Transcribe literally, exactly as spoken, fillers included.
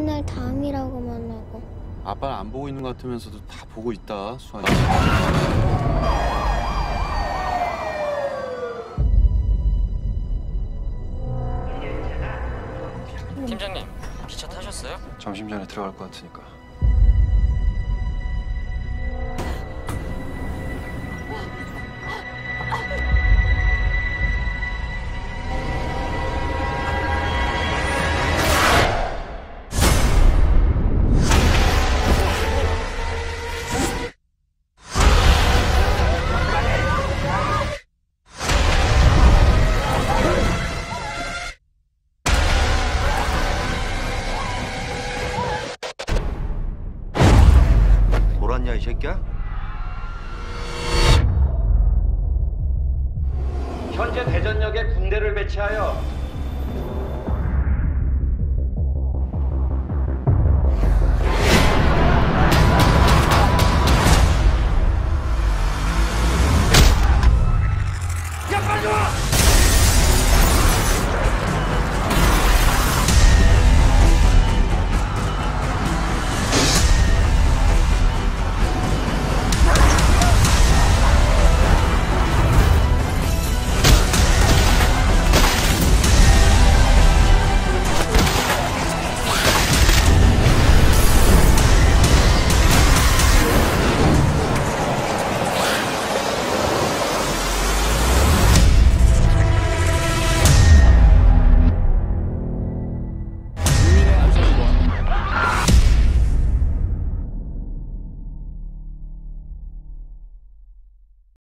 맨날 다음이라고만 하고. 아빠는 안 보고 있는 것 같으면서도 다 보고 있다, 수환이. 팀장님, 기차 타셨어요? 점심 전에 들어갈 것 같으니까. 돌았냐 이 새끼야? 현재 대전역에 군대를 배치하여